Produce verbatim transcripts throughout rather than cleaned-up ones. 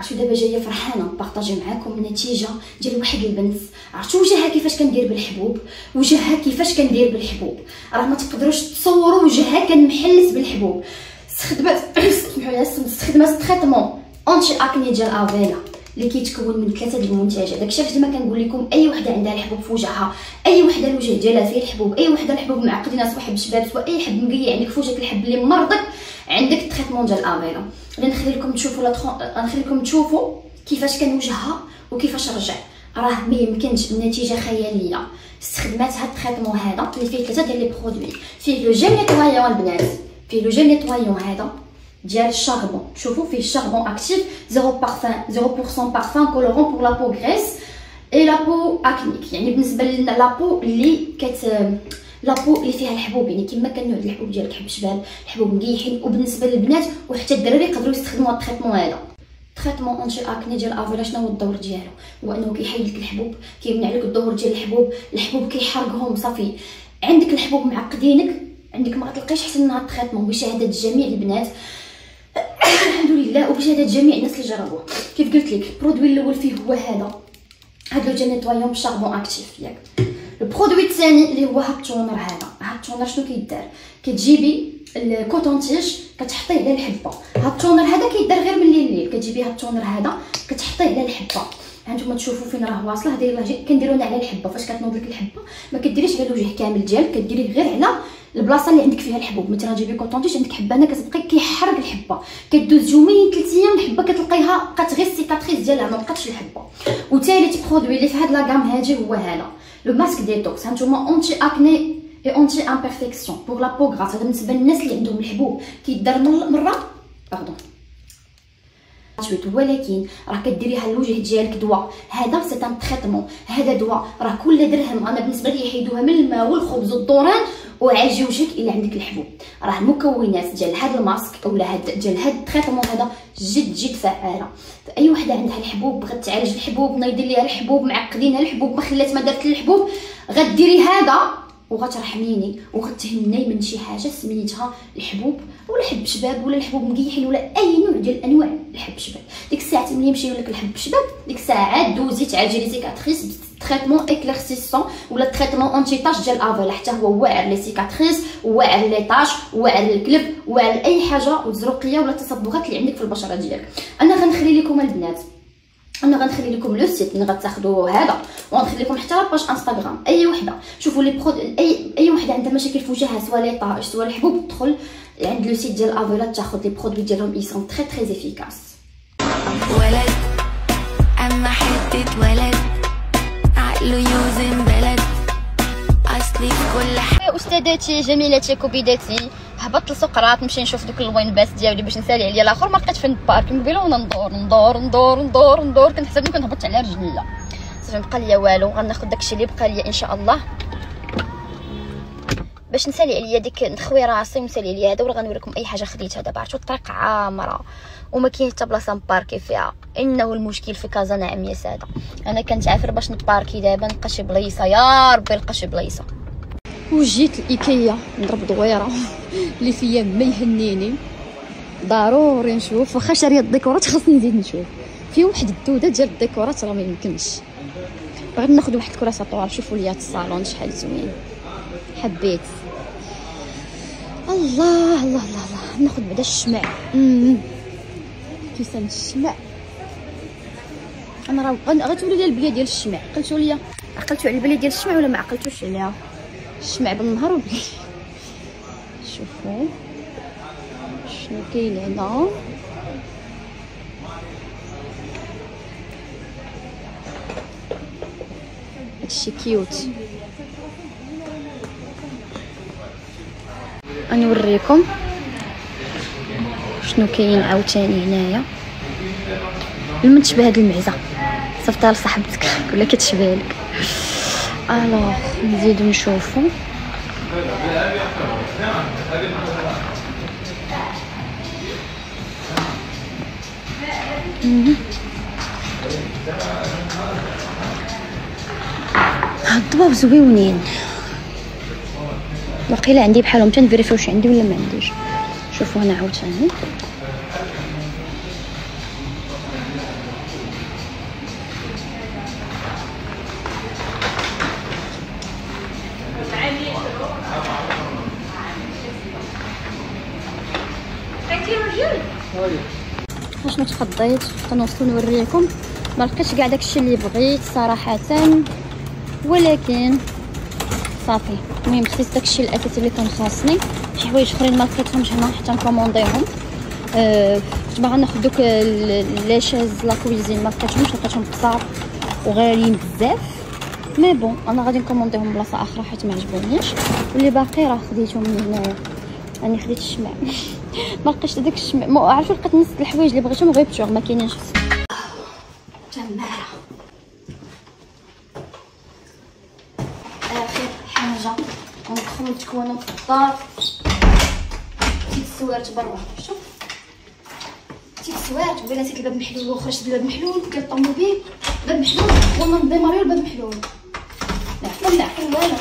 عرفتوا دابا جايه فرحانه بارطاجي معاكم النتيجه ديال واحد البنت. عرفتوا وجهها كيفاش كندير بالحبوب، وجهها كيفاش كندير بالحبوب، راه ما تقدروش تصوروا وجهها كنمحلس بالحبوب. استخدمت سمحوا لي استخدمت تريتمون اونتي اكني ديال افيلا اللي كيتكون من ثلاثه د المنتجات. داكشي علاش ديما كنقول لكم اي وحده عندها الحبوب في وجهها، اي وحده الوجه ديالها فيه الحبوب، اي وحده الحبوب معقدين سواء حب شباب سواء اي حب مقيع عندك في وجهك الحب اللي مرضك، عندك التريتمون ديال افيلا. غنخلي لكم تشوفوا لا غنخلي لكم تشوفوا كيفاش كان وجهها وكيفاش رجع. راه ما يمكنش، النتيجه خياليه. استخدمات هاد التريتمون هذا اللي فيه ثلاثه ديال لي برودوي، فيه لو جيل نيتوايون البنات، فيه لو جيل نيتوايون هذا ديال الشاربون، شوفوا فيه الشاربون اكتيف زيرو بارفان زيرو بورسون بارفان كولورون بور لا بو غريس اي لا بو اكنيك. يعني بالنسبه لنا لا بو اللي كت لابو اللي فيها الحبوب، يعني كما كان نوع الحبوب ديالك حب شباب، الحبوب مقيحين. وبالنسبه للبنات وحتى الدراري يقدروا يستخدموا هذا التريتمون هذا. تريتمون اونتي اكني ديال افيلا شنو هو الدور ديالو؟ هو انه كيحيد لك الحبوب، كيمنع لك الظهور ديال الحبوب، الحبوب كيحرقهم صافي. عندك الحبوب معقدينك، عندك ما غتلقايش احسن من هذا التريتمون بشهاده جميع البنات الحمد لله وبشهاده جميع الناس اللي جربوه. كيف قلت لك البرودوي الاول فيه هو هذا هاد لو جيل نيتوايون بالشاربون اكتيف ياك. البرودوي الثاني اللي هو هاد التونر هذا. هاد التونر شنو كيدار؟ كتجيبي الكوتونتيج كتحطيه على الحبه. هاد التونر هذا كيدار غير من الليل الليل، كتجيبي هاد التونر هذا كتحطيه على الحبه. هانتوما تشوفوا فين راه واصله، هذه راه كنديروها على الحبه. فاش كتنوض لك الحبه ما كديريش على الوجه كامل ديالك، كديريه غير على البلاصه اللي عندك فيها الحبوب. مثلا جيبي كوطونتيج عندك حبه هنا كتبقى كيحرق الحبه، كدوز يومين ثلاث ايام الحبه كتلقايها بقات غير السيكاتريس ديالها ما بقاتش الحبه. وثالث برودوي اللي في هاد لا غام هادي هو هذا لو ماسك ديتوكس. هانتوما اونتي اكني اي اونتي امبيرفيكسيون بور لا بو غراس. هذا بالنسبه للناس اللي عندهم الحبوب كيدار مره باردون ولكن راه كديريها الوجه ديالك دواء. هذا سي ان تريتمون، هذا دواء راه كل درهم. انا بالنسبه لي يحيدوها من الماء والخبز والدوران وعالجي وجهك الا عندك الحبوب. راه المكونات ديال هذا الماسك اولا هاد ديال هاد التريتمون هذا جد جد فعاله. فاي وحده عندها الحبوب بغات تعالج الحبوب، نايضين ليها الحبوب، معقدينها الحبوب، ما خلات ما دارت الحبوب، غديري هذا وغترحميني وغتهني من شي حاجه سميتها الحبوب ولا حب شباب ولا الحبوب مقيحين ولا اي نوع ديال انواع الحب شباب. ديك الساعه ملي يمشيو لك الحب شباب ديك الساعه عاد دوزي تعالجي لي سيكاتريس بتريتمون اكليرسيسون ولا تريتمون اونتي تاش ديال افيلا. حتى هو واعر لي سيكاتريس، واعر لي طاش، واعر الكلب، واعر اي حاجه والزروقيه ولا التصبغات اللي عندك في البشره ديالك. انا غنخلي لكم البنات، انا غنخلي لكم لو سيت اللي غتاخذوا هذا، وغنخلي لكم حتى لاباج انستغرام. اي وحده شوفوا لي برود اي اي وحده عندها مشاكل في وجهها سواء لي طاج سواء الحبوب تدخل عند لو سيت ديال افيلا تاخذ لي برودوي ديالهم اي سون تري تري افيكاس. ولد اما حته ولد عقله يوزن بلد اصلي في كل حاجه. استاذتي جميلتي كبيدتي هبطت لسقراط نمشي نشوف دوك الوين باس ديالي باش نسالي عليا الاخر، ما لقيتش فين البارك مقبله وانا ندور ندور ندور ندور ندور كنحسبني كنهبط على رجلي. صافي مبقى ليا والو، غناخذ داكشي اللي بقى ليا ان شاء الله باش نسالي عليا ديك نخوي راسي ونسالي عليا هذا. ولا غنوريكم اي حاجه خديتها دابا. عرفتوا الطريق عامره وما كاين حتى بلاصه نباركي فيها، انه المشكل في كازا نعم يا ساده. انا كنتعافر باش نباركي دابا نلقى شي بلايصه، يا ربي نلقى شي بلايصه. وجيت الايكيا نضرب دويره اللي فيا ما يهنيني، ضروري نشوف واخا شاريه الديكورات خاصني نزيد نشوف. فيه واحد الدوده ديال الديكورات راه ما يمكنش. بغيت ناخذ واحد الكراسه. شوفوا لي هاد الصالون شحال زوين، حبيت. الله الله الله الله ناخذ بعدا الشمع. امم كيسان الشمع. انا راه غتولي لي البليه ديال الشمع. عقلتوا ليا عقلتوا على البليه ديال الشمع ولا ما عقلتوش عليها؟ الشمع بالنهار وبالليل. شوفوا شنو كاين هنا. هادشي كيوت. غنوريكم شنو كاين عاوتاني هنايا. من تشبه هاد المعزه صيفطها لصاحبتك ولا كتشبه لك. الوغ نزيدو نشوفو. هاد الضباب زويونين. واقيلا عندي بحالهم تنفيريفي واش عندي ولا ما عنديش. شوفوا هنا عاوتاني ما تخضيت كنوصلوا نوريكم. ما لقيتش كاع داكشي اللي بغيت صراحه، ولكن صافي. المهم خديت داكشي الاساسي اللي كان خاصني. شي حوايج اخرين ما لقيتهمش هنا حتى نكومونديهم. أه كنت باغا ناخذ دوك لي شاز لا كويزين، ما لقيتهمش، لقيتهم قصار وغاليين بزاف. مي بون انا غادي نكومونديهم بلاصه اخرى حيت ما عجبونيش، واللي باقي راه خديته من هنايا. راني خديت الشمع ما لقيتش داك الشمع، عارفه لقيت نص الحوايج اللي بغيتهم غيبتوغ ما كاينينش. تماره اخر حاجه ندخلوا نتكونوا في الدار. تيت السوارت برا، شوف تيت السوارت. وبلا نسيت الباب محلول وخرجت بالباب محلول ديال الطوموبيل. باب محلول والله نديماريو الباب محلول. نعقل نعقل والو.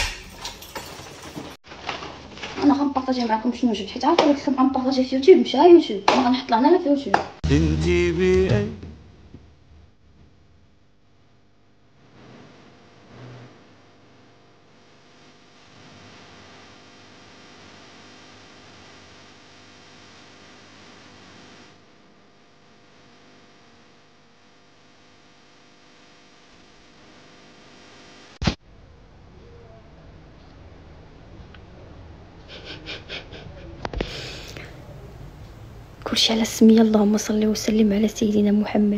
انا غنبارطاجي معكم شنو جبت، حيت عارفه داك الخدمه غنبارطاجي في يوتيوب مشى يوتيوب. انا غنحط لنا في يوتيوب. انتي بي كلشي على السميه. اللهم صل وسلم على سيدنا محمد.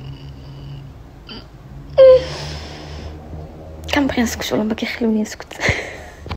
كنبغي نسكت والله ما كيخلوني نسكت.